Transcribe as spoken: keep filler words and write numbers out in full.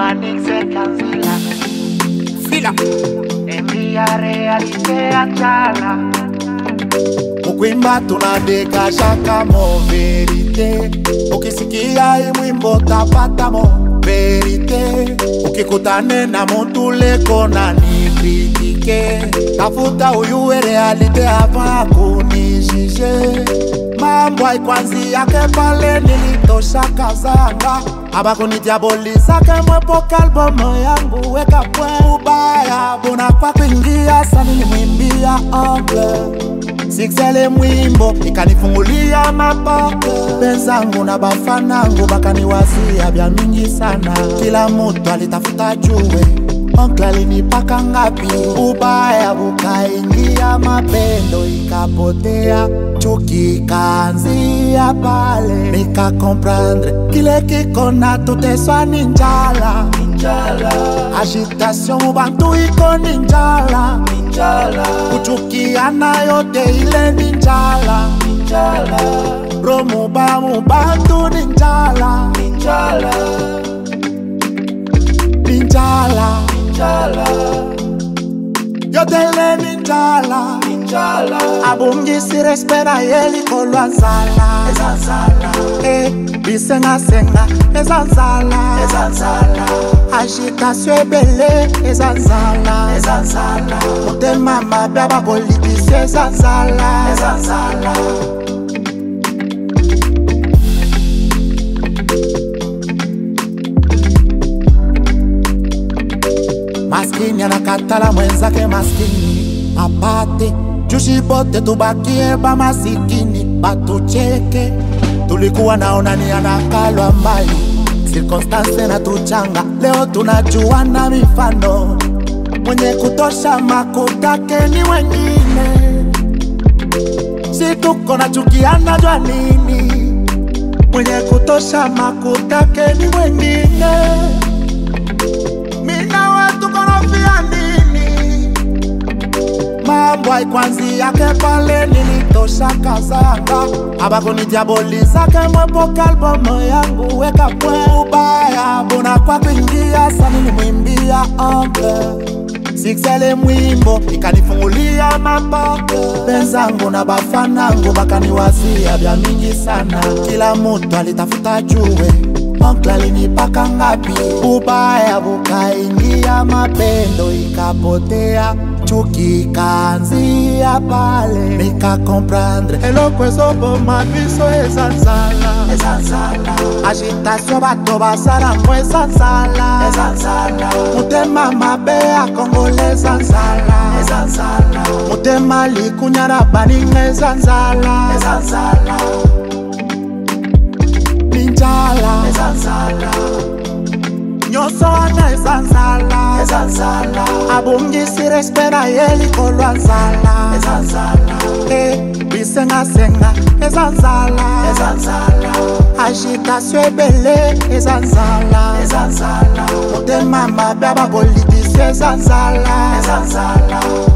Manix cancela. Fila. Envía realite a chala. Mukwimba tunadeka shaka mo verite. Ukisikia hii mwimbo tapata mo verite. Ukikutane na mtu leko na nikritike. Tafuta uyue realite hapa kunijije. Mambo haikuanzi yake pale nilitosha kazanga. Aba kunidiaboliza kemwepo albumu yangu weka pwe ubaya. Buna kwa kuingia sana nilimwimbia angle. Siksele mwimbo ikanifungulia mapoke. Benzangu na bafanangu bakaniwazia bya mingi sana. Kila mtu alitafuta jue Onkla alinipaka ngapi. Ubaya bukaingia mapendo ikapotea. Chuki kaanzia pale. Nika comprendre kile kiko na tuteswa ni njala. Agitation mubantu iko ni njala. Kuchukiana yote ile ni njala. Romuba mubantu ni njala. Ni njala. Yote ile ni njala. Abungisi respera yeli kolwa nzala. Eh, bisenga senga ezanzala. Agitation ebele ezanzala. Mutema mabe abapolitisi ezanzala. Maskini anakatala mwenzake maskini apate. Jushibote tubakie ba masikini batucheke. Tulikuwa naonani anakalwa mbali. Circumstance na tuchanga. Leo tunajuana mifano. Mwenye kutosha makutake ni wengine. Si tuko na chukiana jua nini. Mwenye kutosha makutake ni wengine. Mina wetu konofia nini. Mambo haikuanzi yake pale nilitosha kazanga. Aba kunidiaboliza kemwepo albumu yangu weka pwe ubaya. Buna kwa kuingia sana nilimwimbia angle. Siksele mwimbo ikanifungulia mapoke. Benzangu na bafanangu bakaniwazia bya mingi sana. Kila mtu alitafuta jue Onkla alinipaka ngapi. Ubaya bukaingia mapendo ikapotea. Chuki kaanzia pale. Nika comprendre eloko ezoboma biso ezanzala. Agitation bato basala mwe ezanzala. Mutema mabe ya Kongole ezanzala. Mutema likunyana baninga ezanzala. Ninjala nyoso wana ezanzala. Abungisi respera yeli kolwa nzala. Eh, bisenga senga ezanzala. Agitation ebele ezanzala. Mutema mabe abapolitisi ezanzala.